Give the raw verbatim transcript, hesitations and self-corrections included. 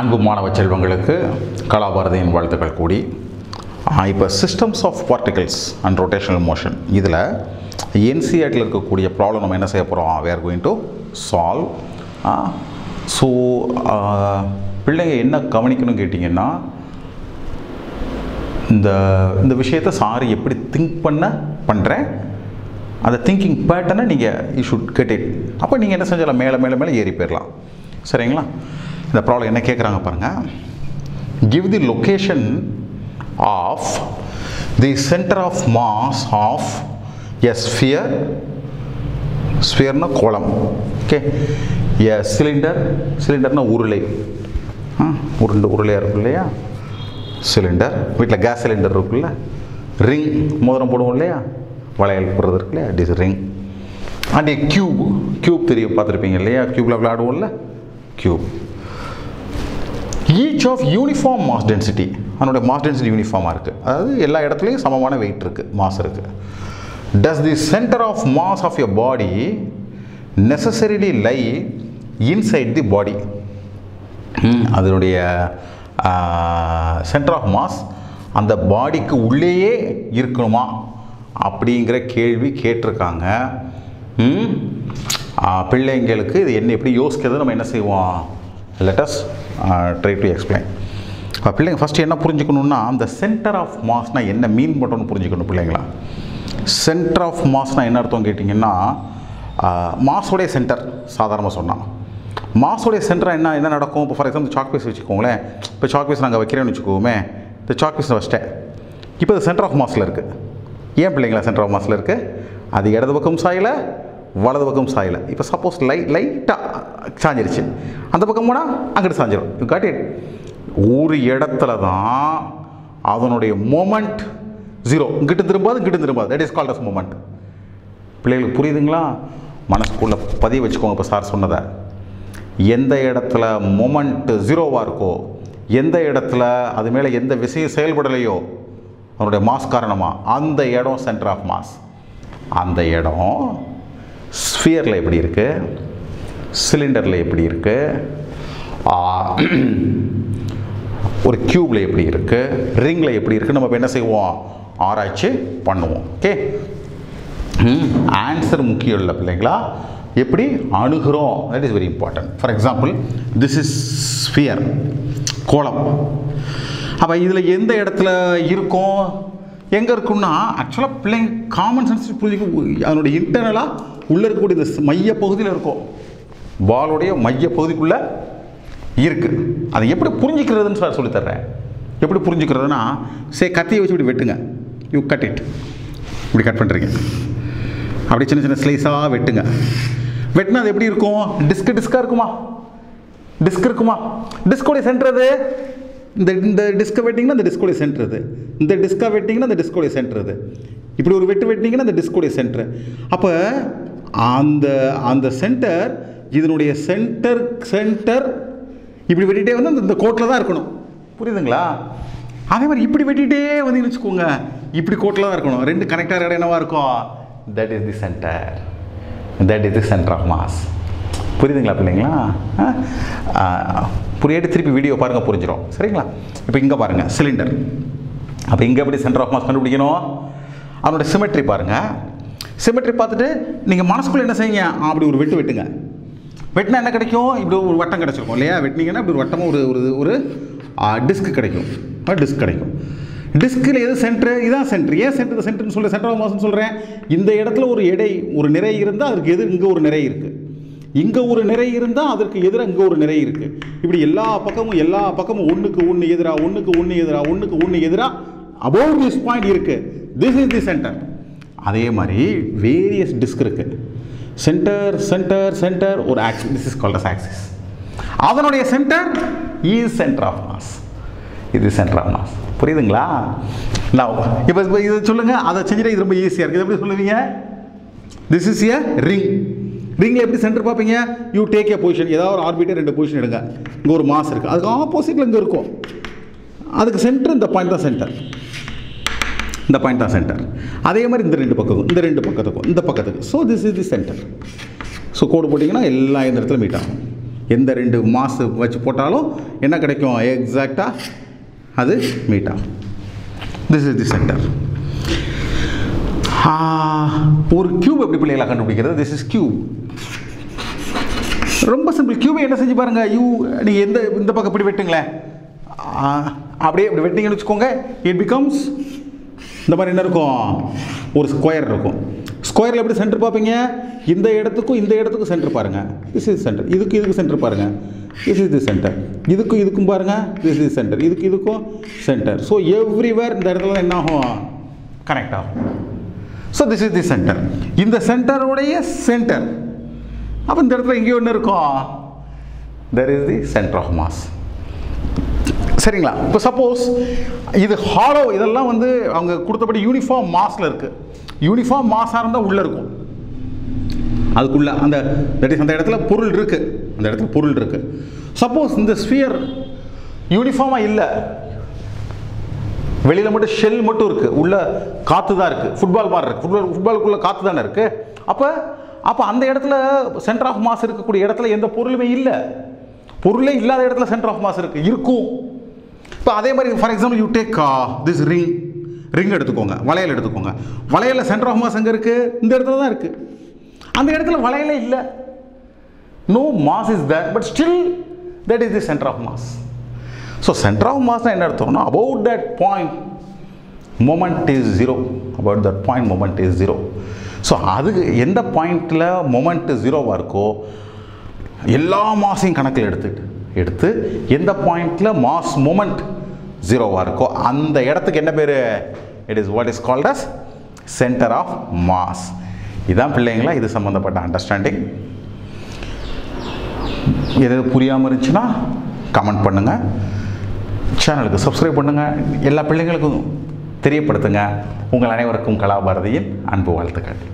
அன்பு மாணவ செல்வங்களுக்கு கலாபாரதியின் வாழ்த்துக்கள் கூடி இப்போ systems of particles and rotational motion இதில் என்சிஇஆர்டியில் இருக்கக்கூடிய ப்ராப்ளம் நம்ம என்ன செய்ய போகிறோம், we are going to solve. So பிள்ளைங்க என்ன கவனிக்கணும்னு கேட்டிங்கன்னா, இந்த இந்த விஷயத்தை சாரி எப்படி திங்க் பண்ண பண்ணுறேன், அந்த திங்கிங் பேட்டர்னை நீங்கள் யூ ஷுட் கெட் இட். அப்போ நீங்கள் என்ன செஞ்சாலும் மேலே மேலே மேலே ஏறி போயிடலாம். சரிங்களா? இந்த ப்ராப்ளம் என்ன கேட்குறாங்க பாருங்கள். Give the location of the centre of mass of a sphere, ஸ்பியர்னா கோளம், ஓகே, எ சிலிண்டர், சிலிண்டர்னா உருளை, உருண்டு உருளையாக இருக்கும் இல்லையா, சிலிண்டர். வீட்டில் கேஸ் சிலிண்டர் இருக்குல்ல, ரிங் மோதிரம் போடுவோம் இல்லையா, வளையல் போடுறது இருக்கு இல்லையா, disc ring. And a cube, cube தெரியும் பார்த்துருப்பீங்க இல்லையா, கியூப்பில் விளையாடுவோம்ல, cube. Each of uniform mass density, அதனுடைய மாஸ் டென்சிட்டி யூனிஃபார்மாக இருக்குது, அதாவது எல்லா இடத்துலையும் சமமான வெயிட் இருக்குது, மாஸ் இருக்குது. Does the centre of mass of your body necessarily lie inside the body, அதனுடைய சென்டர் ஆஃப் மாஸ் அந்த பாடிக்கு உள்ளேயே இருக்கணுமா அப்படிங்கிற கேள்வி கேட்டிருக்காங்க. பிள்ளைங்களுக்கு இது என்ன எப்படி யோசிக்கிறது நம்ம என்ன செய்வோம், let us uh, try to explain. பிள்ளைங்க ஃபஸ்ட்டு என்ன புரிஞ்சுக்கணுன்னா, அந்த சென்டர் ஆஃப் மாஸ்னால் என்ன மீன் பண்ணுறோன்னு புரிஞ்சுக்கணும் பிள்ளைங்களா. சென்டர் ஆஃப் மாஸ்னால் என்ன அர்த்தம் கேட்டிங்கன்னா, மாஸோடைய சென்டர் சாதாரணமாக சொன்னால், மாஸோடைய சென்டராக என்ன என்ன நடக்கும். இப்போ ஃபார் எக்ஸாம்பிள் சாக் பீஸ் வச்சுக்கோங்களேன், இப்போ சாக் பீஸ் நாங்கள் வைக்கிறேன்னு வச்சுக்கோமே, இந்த சாக் பீஸ் வச்சிட்டேன், இப்போ இது சென்டர் ஆஃப் மாஸில் இருக்குது. ஏன் பிள்ளைங்களா சென்டர் ஆஃப் மாஸில் இருக்குது, அது இடது பக்கம் சாயல வலது பக்கம் சாயல. இப்போ சப்போஸ் லை லைட்டாக சாஞ்சிருச்சு, அந்த பக்கம் போனால் அங்கிட்டு சாஞ்சிடும். You got it. ஒரு இடத்துல தான் அதனுடைய மொமெண்ட் ஜீரோ, இங்கிட்டு திரும்பாது இங்கிட்டு திரும்பாது, that is called as moment. பிள்ளைகளுக்கு புரியுதுங்களா? மனசுக்குள்ளே பதிய வச்சுக்கோங்க. இப்போ சார் சொன்னதை, எந்த இடத்துல மொமெண்ட் ஜீரோவாக இருக்கோ, எந்த இடத்துல அது மேலே எந்த விஷயம் செயல்படலையோ அதனுடைய மாஸ் காரணமாக, அந்த இடம் சென்டர் ஆஃப் மாஸ். அந்த இடம் ஸ்பியரில் எப்படி இருக்குது, சிலிண்டரில் எப்படி இருக்குது, ஒரு கியூபில் எப்படி இருக்குது, ரிங்கில் எப்படி இருக்குது, நம்ம என்ன செய்வோம், ஆராய்ச்சி பண்ணுவோம். ஓகே, ஆன்சர் முக்கியம் இல்லை பிள்ளைங்களா, எப்படி அணுகிறோம், that is very important. For example this is sphere, கோளம். அப்போ இதில் எந்த இடத்துல இருக்கும், எங்கே இருக்குன்னா, ஆக்சுவலாக பிள்ளைங்க காமன் சென்ஸ் புரிஞ்சுக்க, அதனுடைய இன்டர்னலாக உள்ளே இருக்கக்கூடிய இந்த மைய பகுதியில் இருக்கும், பாலுடைய மைய பகுதிக்குள்ளே இருக்குது. அதை எப்படி புரிஞ்சுக்கிறதுன்னு சார் சொல்லித்தர்றேன். எப்படி புரிஞ்சுக்கிறதுனா, சே கத்தியை வச்சு இப்படி வெட்டுங்க, யூ கட் இட், இப்படி கட் பண்ணுறீங்க, அப்படி சின்ன சின்ன ஸ்லைஸாக வெட்டுங்க. வெட்டினா அது எப்படி இருக்கும், டிஸ்க் டிஸ்காக இருக்குமா, டிஸ்க் இருக்குமா, டிஸ்கோடைய சென்டர் அது, இந்த இந்த டிஸ்கை வெட்டிங்கன்னா இந்த டிஸ்கோடைய சென்டர் அது, இந்த டிஸ்கை வெட்டிங்கன்னா இந்த டிஸ்கோடைய சென்டர் அது, இப்படி ஒரு வெட்டு வெட்டிங்கன்னா இந்த டிஸ்கோடைய சென்டர். அப்போ அந்த அந்த சென்டர், இதனுடைய சென்டர் சென்டர் இப்படி வெட்டிகிட்டே வந்து இந்த கோட்டில் தான் இருக்கணும். புரியுதுங்களா? அதே மாதிரி இப்படி வெட்டிகிட்டே வந்து வச்சுக்கோங்க, இப்படி கோட்டில் தான் இருக்கணும். ரெண்டு கனெக்டர் இடம் என்னவா இருக்கும், that is the centre, that is the centre of mass. புரியுதுங்களா பிள்ளைங்களா? புரியாட்டி திருப்பி வீடியோ பாருங்கள், புரிஞ்சிடும். சரிங்களா? இப்போ இங்கே பாருங்கள் சிலிண்டர். அப்போ இங்கே எப்படி சென்டர் ஆஃப் மாஸ் கண்டுபிடிக்கணும், அதனுடைய சிமெட்ரி பாருங்கள். சிமெட்ரி பார்த்துட்டு நீங்கள் மனசுக்குள்ளே என்ன செய்யுங்க, அப்படி ஒரு வெட்டு வெட்டுங்க. வெட்டினா என்ன கிடைக்கும், இப்படி ஒரு வட்டம் கிடச்சிருக்கும் இல்லையா, வெட்டினீங்கன்னா இப்படி ஒரு வட்டமாக ஒரு ஒரு ஒரு டிஸ்க் கிடைக்கும், டிஸ்க் கிடைக்கும். டிஸ்கில் எது சென்ட்ரு, இதுதான் சென்ட்ரு. ஏன் சென்டர் சென்டர்னு சொல்கிறேன், சென்டர் ஆஃப் மாஸ்ன்னு சொல்கிறேன். இந்த இடத்துல ஒரு எடை, ஒரு நிறை இருந்தால் அதற்கு எது இங்கே ஒரு நிறை இருக்குது, இங்கே ஒரு நிறை இருந்தால் அதற்கு எதிராக இங்கே ஒரு நிறை இருக்குது. இப்படி எல்லா பக்கமும் எல்லா பக்கமும் ஒன்றுக்கு ஒன்று எதிராக ஒன்றுக்கு ஒன்று எதிராக ஒன்றுக்கு ஒன்று எதிராக அபவுட் திஸ் பாயிண்ட் இருக்குது. This is the centre. அதே மாதிரி வேரியஸ் டிஸ்க் இருக்குது. சென்டர் சென்டர் சென்டர் ஒரு axis, this is called as axis. அதனுடைய centre is centre of mass. இது சென்டர் ஆஃப் மாஸ். புரியுதுங்களா? நான் இப்போ இதை சொல்லுங்கள், அதை செஞ்சுட்டு இது ரொம்ப ஈஸியாக இருக்குது. எப்படி சொல்லுவீங்க, திஸ் இஸ் ஏ ரிங். ரிங்கில் எப்படி சென்டர் பார்ப்பீங்க, யூ டேக் ஏ பொசிஷன், ஏதாவது ஒரு ஆர்பிட்டர் ரெண்டு பொசிஷன் எடுங்க, இங்கே ஒரு மாஸ் இருக்குது, அதுக்கு ஆப்போசிட்டில் இங்கே இருக்கும், அதுக்கு சென்டர் இந்த பாயிண்ட் தான் சென்டர், இந்த பாயிண்ட் தான் சென்டர். அதே மாதிரி இந்த ரெண்டு பக்கத்துக்கும் இந்த ரெண்டு பக்கத்துக்கும் இந்த பக்கத்துக்கு. So this is the centre. So கோடு போட்டிங்கன்னா எல்லாம் இந்த இடத்துல மீட் ஆகும். எந்த ரெண்டு மாஸ் வச்சு போட்டாலும் என்ன கிடைக்கும் எக்ஸாக்டாக அது மீட் ஆகும். This is the centre. ஒரு கியூப் எப்படி பிள்ளைகளை கண்டுபிடிக்கிறது? This is cube. ரொம்ப சிம்பிள். கியூபை என்ன செஞ்சு பாருங்கள். யூ நீங்கள் எந்த இந்த பக்கம் இப்படி வெட்டுங்களேன், அப்படியே இப்படி வெட்டிங்கன்னு வச்சுக்கோங்க. இட் பிகம்ஸ் இந்த மாதிரி என்ன இருக்கும், ஒரு ஸ்கொயர் இருக்கும். ஸ்கொயரில் எப்படி சென்டர் பார்ப்பீங்க? இந்த இடத்துக்கும் இந்த இடத்துக்கும் சென்டர் பாருங்கள். This is centre. இதுக்கு இதுக்கு சென்டர் பாருங்கள். This is the centre. இதுக்கும் இதுக்கும் பாருங்கள். This is centre. இதுக்கு இதுக்கும் சென்டர். ஸோ எவ்ரிவேர் இந்த இடத்துல என்ன ஆகும், கனெக்ட் ஆகும். So this is the centre. இந்த சென்டருடைய சென்டர். அப்போ இந்த இடத்துல எங்கேயோ ஒன்று இருக்கும். There is the centre of mass. சரிங்களா? இப்போ சப்போஸ் இது ஹாலோ, இதெல்லாம் வந்து அவங்க கொடுத்தபடி யூனிஃபார்ம் மாஸில் இருக்குது. யூனிஃபார்ம் மாஸாக இருந்தால் உள்ளே இருக்கும். அதுக்குள்ளே அந்த தட் இஸ் அந்த இடத்துல பொருள் இருக்குது. அந்த இடத்துல பொருள் இருக்குது. சப்போஸ் இந்த ஸ்பியர் யூனிஃபார்மாக இல்லை, வெளியில் மட்டும் ஷெல் மட்டும் இருக்குது, உள்ள காற்று தான் இருக்குது, ஃபுட்பால் மாதிரி இருக்குது, ஃபுட்பால் ஃபுட்பாலுக்குள்ளே காற்று தானே இருக்குது. அப்போ அப்போ அந்த இடத்துல சென்டர் ஆஃப் மாஸ் இருக்கக்கூடிய இடத்துல எந்த பொருளுமே இல்லை. பொருளே இல்லாத இடத்துல சென்டர் ஆஃப் மாஸ் இருக்குது இருக்கும். இப்போ அதே மாதிரி for example you take this ring. Ring எடுத்துக்கோங்க, வளையல் எடுத்துக்கோங்க. வளையலில் சென்டர் ஆஃப் மாஸ் எங்கே இருக்குது? இந்த இடத்துல தான் இருக்குது. அந்த இடத்துல வளையலே இல்லை. No mass is there, but still that is the centre of mass. So centre of மாஸ்னால் என்ன அர்த்தம்னா, about that point moment is zero. About that point moment is zero. So அதுக்கு எந்த பாயிண்டில் மொமெண்ட் ஜீரோவாக இருக்கோ எல்லா மாஸையும் கணக்கில் எடுத்துக்கிட்டு எடுத்து எந்த பாயிண்டில் மாஸ் மொமெண்ட் ஜீரோவாக இருக்கோ அந்த இடத்துக்கு என்ன பேர்? It is what is called as centre of mass. இதுதான் பிள்ளைங்களா இது சம்மந்தப்பட்ட அண்டர்ஸ்டாண்டிங். எது புரியாமல் இருந்துச்சுன்னா கமெண்ட் பண்ணுங்கள், சேனலுக்கு சப்ஸ்கிரைப் பண்ணுங்கள், எல்லா பிள்ளைங்களுக்கும் தெரியப்படுத்துங்க. உங்கள் அனைவருக்கும் கலாபாரதியின் அன்பு வாழ்த்துக்கள்.